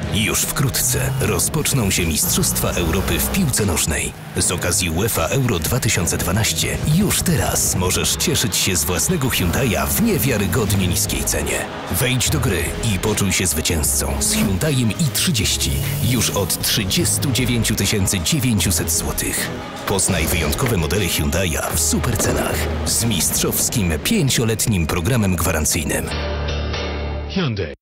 Już wkrótce rozpoczną się Mistrzostwa Europy w piłce nożnej. Z okazji UEFA Euro 2012 już teraz możesz cieszyć się z własnego Hyundai'a w niewiarygodnie niskiej cenie. Wejdź do gry i poczuj się zwycięzcą z Hyundaiem i30 już od 39 900 zł. Poznaj wyjątkowe modele Hyundai'a w super cenach z mistrzowskim 5-letnim programem gwarancyjnym. Hyundai.